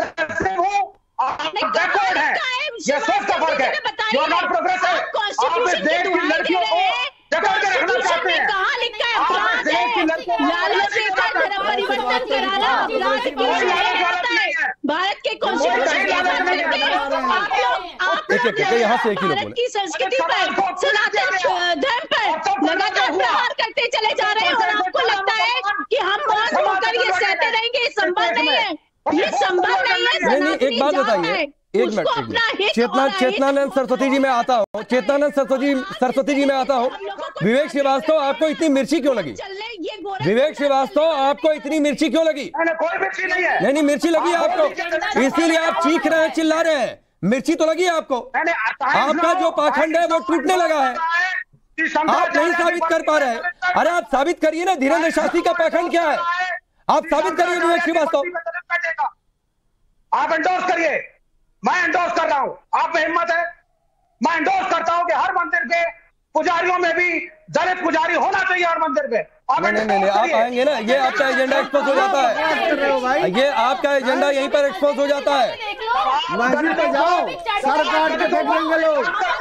बैकवर्ड है, ये सोच का फर्क है। You are not progressive. आप इस देश की लड़कियों को जकड़ के रखना चाहते हैं। कहाँ लिखा है लालच का धर्म परिवर्तन कराना भारत के कॉन्स्टिट्यूशन यहाँ से भारत की संस्कृति पर, सनातन धर्म पर लगातार प्रहार करते चले जा रहे हैं, और आपको लगता है कि हम मौन होकर ये सहते रहेंगे? ये संभव नहीं है, ये संभव नहीं है। नहीं, एक बात बताइए, एक मिनट, चेतनानंद सरस्वती जी में आता हूँ, सरस्वती जी में आता हूँ। विवेक श्रीवास्तव, आपको इतनी मिर्ची क्यों लगी? विवेक श्रीवास्तव, आपको इतनी मिर्ची क्यों लगी? कोई मिर्ची नहीं है। नहीं, मिर्ची लगी आपको, इसीलिए आप चीख रहे हैं, चिल्ला रहे हैं। मिर्ची तो लगी आपको, आपका जो पाखंड है वो टूटने लगा है, आप नहीं साबित कर पा रहे हैं। अरे आप साबित करिए ना, धीरेन्द्र शास्त्री का पाखंड क्या है, आप साबित करिए विवेक श्रीवास्तव। आप एंडोर्स करिए, मैं एंडोर्स कर रहा हूं। आप में हिम्मत है? मैं एंडोर्स करता हूं कि हर मंदिर के पुजारियों में भी दलित पुजारी होना चाहिए, हर मंदिर पे। नहीं, आप आएंगे ना, ये आपका एजेंडा एक्सपोज हो जाता है, ये आपका एजेंडा यहीं पर एक्सपोज हो जाता है। मस्जिद पे जाओ, सर काट के फेंक देंगे लोग।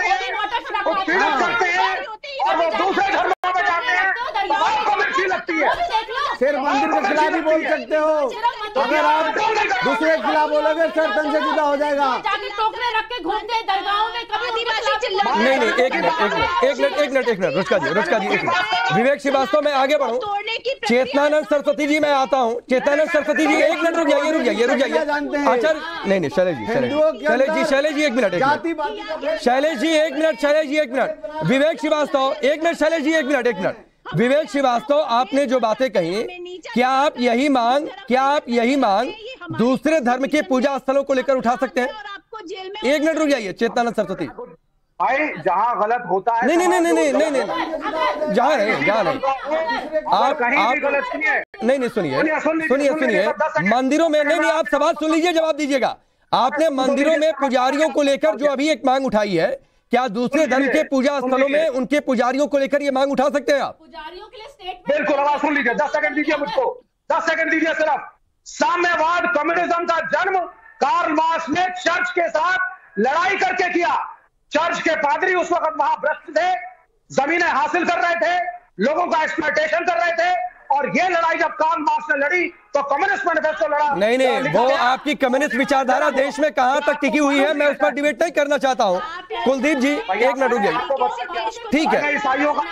और वो दूसरे धर्मों में जाते हैं, आपको मिर्ची लगती है। फिर मंदिर के खिलाफ भी बोल सकते हो। अगर आप दूसरे के खिलाफ बोलोगे सर तन से जुदा हो जाएगा। जाके टोकरे रख के घूमते दरगाहों में, कभी नहीं, एक मिनट रुचका जी एक मिनट। विवेक श्रीवास्तव, मैं आगे बढ़ूं। चेतनानंद सरस्वती जी, मैं आता हूं। चेतनानंद सरस्वती जी, एक मिनट रुक जाइए। आचार्य नहीं, शैलेश जी एक मिनट। शैलेश जी एक मिनट। विवेक श्रीवास्तव एक मिनट। शैलेश जी एक मिनट। विवेक श्रीवास्तव, आपने जो बातें कही, क्या आप यही मांग दूसरे धर्म के पूजा स्थलों को लेकर उठा सकते हैं? एक मिनट रुक जाइए। चेतनानंद सरस्वती भाई, जहां गलत होता है नहीं, जहां नहीं आप नहीं, सुनिए। मंदिरों में नहीं, आप सवाल सुन लीजिए, जवाब दीजिएगा। आपने मंदिरों में पुजारियों को लेकर जो अभी एक मांग उठाई है, क्या दूसरे धर्म के पूजा स्थलों में उनके पुजारियों को लेकर ये मांग उठा सकते हैं आप? पुजारियों के लिए स्टेटमेंट। बिल्कुल, आवाज सुन लीजिए। 10 सेकंड दीजिए मुझको, 10 सेकंड दीजिए सिर्फ। साम्यवाद कम्युनिज्म का जन्म कार्ल मार्क्स ने चर्च के साथ लड़ाई करके किया। चर्च के पादरी उस वक्त वहां भ्रष्ट थे, जमीनें हासिल कर रहे थे, लोगों का एक्सप्लॉयटेशन कर रहे थे, और ये लड़ाई जब कार्ल मार्क्स ने लड़ी तो कम्युनिस्ट मैनिफेस्टो लड़ा। नहीं, वो आपकी कम्युनिस्ट विचारधारा देश में कहां तक टिकी हुई है, मैं उस पर डिबेट नहीं करना चाहता हूं। कुलदीप जी एक मिनट रुक जाइए, ठीक है। ईसाइयों का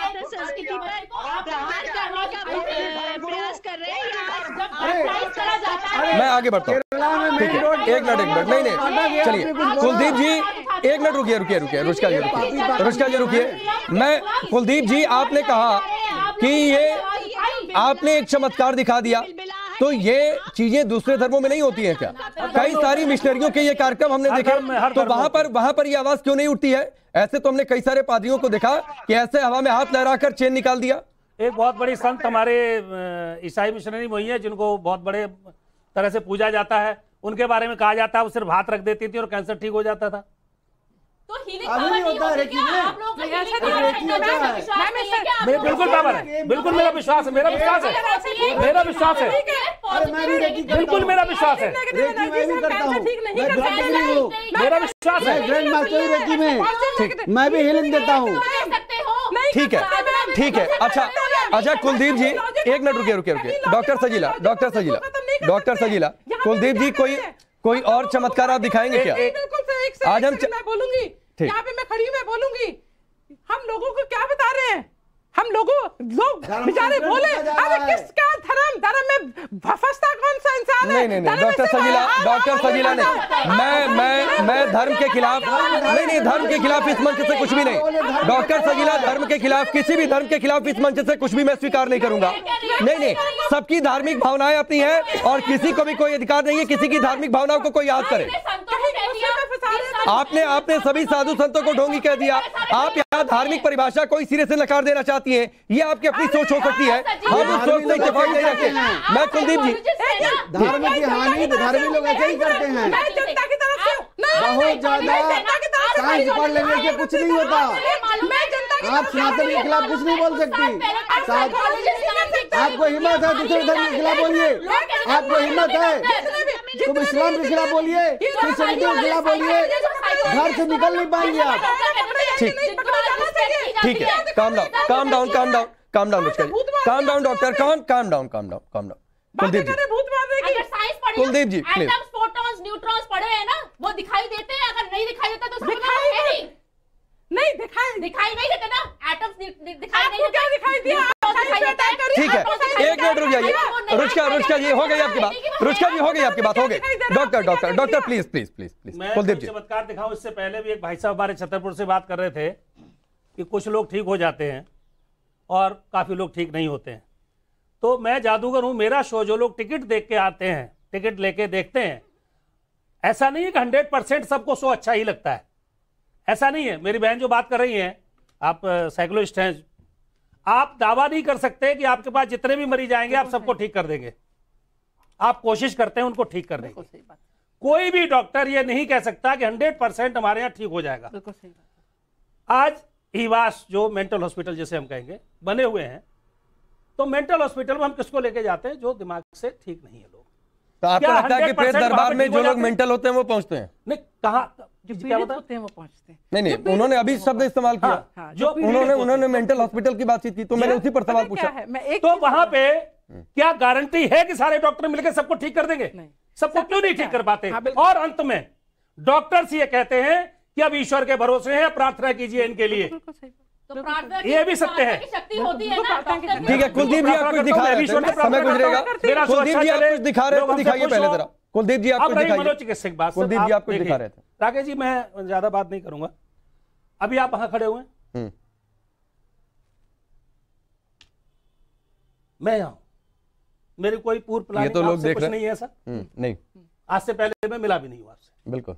मैं आगे बढ़ता हूँ, ठीक है। एक मिनट नहीं, चलिए कुलदीप जी एक मिनट रुकिए। रुचका जी रुकिए। मैं कुलदीप जी, आपने कहा कि ये आपने एक चमत्कार दिखा दिया, तो ये चीजें दूसरे धर्मों में नहीं होती हैं क्या? कई सारी मिशनरियों के ये कार्यक्रम हमने देखे, तो वहां पर ये आवाज क्यों नहीं उठती है? ऐसे तो हमने कई सारे पादरियों को देखा कि ऐसे हवा में हाथ लहराकर चेन निकाल दिया। एक बहुत बड़ी संत हमारे ईसाई मिशनरी वही है, जिनको बहुत बड़े तरह से पूजा जाता है। उनके बारे में कहा जाता है वो सिर्फ हाथ रख देती थी और कैंसर ठीक हो जाता था। तो अभी होता है रेकी में, बिल्कुल पावर है, बिल्कुल मेरा विश्वास है, बिल्कुल मेरा विश्वास है। मेरा विश्वास है, मैं भी हीलिंग देता हूँ। ठीक है। अच्छा कुलदीप जी एक मिनट रुकिए। डॉक्टर सजीला, कुलदीप जी कोई और चमत्कार आप दिखाएंगे क्या? आज हम मैं बोलूंगी, यहाँ पे मैं खड़ी मैं बोलूंगी। हम लोगों को क्या बता रहे हैं? लोग बेचारे बोले, अरे किसका धर्म में फंसता कौन सा इंसान है? नहीं, डॉक्टर सजीला ने मैं धर्म के खिलाफ नहीं, धर्म के खिलाफ इस मंच से कुछ भी नहीं। डॉक्टर सजीला, धर्म के खिलाफ, किसी भी धर्म के खिलाफ इस मंच से कुछ भी मैं स्वीकार नहीं करूंगा। नहीं, सबकी धार्मिक भावनाएं अपनी है और किसी को भी कोई अधिकार नहीं है किसी की धार्मिक भावनाओं को कोई याद करे। आपने सभी साधु संतों को ढोंगी कह दिया। आप यहाँ धार्मिक परिभाषा कोई सिरे से नकार देना चाहती हैं, ये आपकी अपनी सोच हो सकती है, हम उस सोच से इत्तेफाक नहीं रखते। मैं कुलदीप जी, धर्म की हानि धार्मिक लोग ऐसे ही करते हैं, बहुत ज्यादा साइंस पढ़ लेने से कुछ नहीं होता। आप सनातन के खिलाफ कुछ नहीं बोल सकती। आपको हिम्मत है दूसरे धर्म के खिलाफ बोलिए, आपको हिम्मत है, तुम इस्लाम के खिलाफ बोलिए, क्रिश्चियनिटी के खिलाफ बोलिए, घर से निकल नहीं पाएंगे आप। ठीक है, calm down doctor, calm down. Kuldeep ji please. Photons, neutrons पढ़े हैं ना, वो दिखाई देते हैं। अगर नहीं दिखाई देता तो दिखाई नहीं देते ना, एटम्स दिखाई नहीं देते। क्या दिखाई दिया? ठीक है, एक मिनट रुक जाइए। रुचका जी हो गई आपकी बात, हो गई। Doctor please. मैं चमत्कार दिखाऊं इससे पहले भी एक भाई साहब हमारे छतरपुर से बात कर रहे थे कि कुछ लोग ठीक हो जाते हैं और काफी लोग ठीक नहीं होते हैं। तो मैं जादूगर हूं, मेरा शो जो लोग टिकट देख के आते हैं, टिकट लेके देखते हैं, ऐसा नहीं है कि 100% सबको शो अच्छा ही लगता है, ऐसा नहीं है। मेरी बहन जो बात कर रही हैं, आप साइकोलॉजिस्ट हैं, आप दावा नहीं कर सकते कि आपके पास जितने भी मरीज आएंगे आप सबको ठीक कर देंगे। आप कोशिश करते हैं उनको ठीक करने की। कोई भी डॉक्टर ये नहीं कह सकता कि 100% हमारे यहाँ ठीक हो जाएगा। आज ईवास जो मेंटल हॉस्पिटल जैसे हम कहेंगे बने हुए हैं, तो मेंटल हॉस्पिटल में हम किसको लेके जाते हैं? जो दिमाग से ठीक नहीं है लोग। तो आपको लगता है कि प्रेत दरबार में जो लोग मेंटल होते हैं वो पहुंचते हैं? नहीं, कहाँ क्या होते हैं वो पहुंचते हैं। नहीं, उन्होंने अभी शब्द इस्तेमाल किया। जो उन्होंने मेंटल हॉस्पिटल की बातचीत की, तो मैंने उसी पर सवाल पूछा। तो वहां पे क्या गारंटी है कि सारे डॉक्टर मिलकर सबको ठीक कर देंगे? सबको क्यों नहीं ठीक कर पाते? और अंत में डॉक्टर्स ये कहते हैं कि अब ईश्वर के भरोसे हैं, प्रार्थना कीजिए इनके लिए। ये भी सत्य है। ठीक है, कुलदीप जी आप कुछ दिखा रहे थे, समय गुजरेगा। कुलदीप जी आप कुछ दिखा रहे थे, दिखाइए पहले जरा। कुलदीप जी आप कुछ दिखाइए। मनोचिकित्सक बात, कुलदीप जी आप कुछ दिखा रहे थे। राकेश जी मैं ज्यादा बात नहीं करूंगा। अभी आप वहां खड़े हुए, मैं यहां, मेरी कोई पूर्व प्लानिंग आपसे कुछ नहीं है सर। नहीं, आज से पहले मैं मिला भी नहीं हूं आपसे। बिल्कुल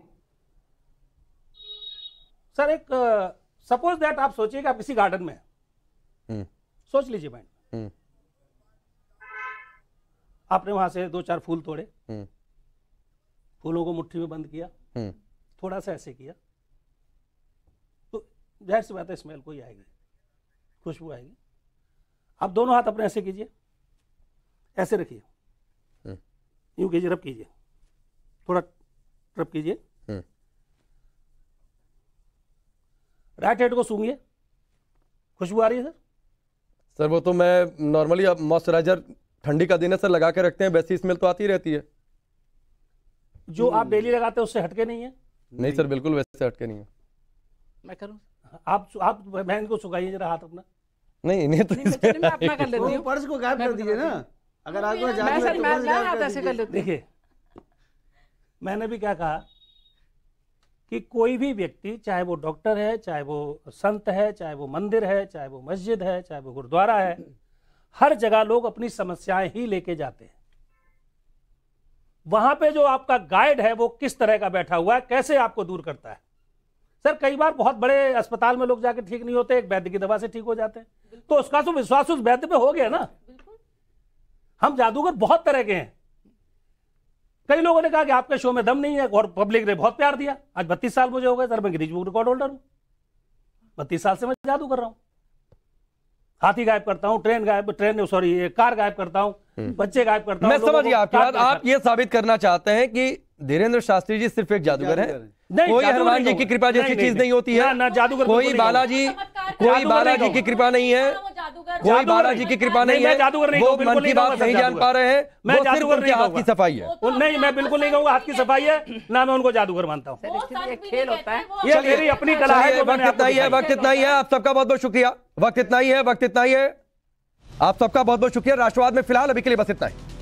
सर, एक सपोज दैट आप सोचिए कि आप किसी गार्डन में हैं, सोच लीजिए माइंड, आपने वहां से 2-4 फूल तोड़े, फूलों को मुट्ठी में बंद किया, थोड़ा सा ऐसे किया, तो जाहिर सी बात है स्मेल कोई आएगी, खुशबू आएगी। आप दोनों हाथ अपने ऐसे कीजिए, ऐसे रखिए, यूं कीजिए, रब कीजिए, थोड़ा रब कीजिए, राइट हैंड को सूंघिए, खुशबू आ रही है सर? सर वो तो मैं नॉर्मली अब मॉइस्चराइजर ठंडी का दिन है सर लगा के रखते हैं, वैसी स्मेल तो आती रहती है। जो आप डेली लगाते हैं उससे हटके नहीं है? नहीं सर, बिल्कुल वैसे हटके नहीं है। मैं करूं? आप बहन को सुखाइए जरा हाथ अपना। नहीं नहीं तो मैं अपना कर लेती हूं। पर्स को गायब कर दीजिए ना, अगर आपको देखिए मैंने भी क्या कहा कि कोई भी व्यक्ति, चाहे वो डॉक्टर है, चाहे वो संत है, चाहे वो मंदिर है, चाहे वो मस्जिद है, चाहे वो गुरुद्वारा है, हर जगह लोग अपनी समस्याएं ही लेके जाते हैं। वहां पे जो आपका गाइड है वो किस तरह का बैठा हुआ है, कैसे आपको दूर करता है। सर कई बार बहुत बड़े अस्पताल में लोग जाके ठीक नहीं होते, एक वैद्य की दवा से ठीक हो जाते हैं, तो उसका तो विश्वास उस वैद्य पे हो गया ना। हम जादूगर बहुत तरह के हैं। कई लोगों ने कहा कि आपके शो में दम नहीं है, और पब्लिक ने बहुत प्यार दिया। आज 32 साल मुझे हो गए सर, मैं गिनीज बुक रिकॉर्ड होल्डर हूं। 32 साल से मैं जादू कर रहा हूं, हाथी गायब करता हूं, कार गायब करता हूं, बच्चे गायब करता हूं। मैं समझ गया आपकी बात। आप ये साबित करना चाहते हैं कि धीरेन्द्र शास्त्री जी सिर्फ एक जादूगर है, कोई हनुमान जी की कृपा जैसी चीज नहीं होती है, कोई बालाजी की कृपा नहीं है, कोई बालाजी की कृपा नहीं है, वो मन की बात नहीं जान पा रहे हैं, वो सिर्फ उनके हाथ की सफाई है। नहीं, मैं बिल्कुल नहीं कहूंगा हाथ की सफाई है, ना मैं उनको जादूगर मानता हूँ। खेल होता है, ये मेरी अपनी कला है। वक्त इतना ही है, वक्त इतना ही है। आप सबका बहुत बहुत शुक्रिया। वक्त इतना ही है, वक्त इतना ही है। आप सबका बहुत बहुत शुक्रिया। राष्ट्रवाद में फिलहाल अभी के लिए बस इतना ही।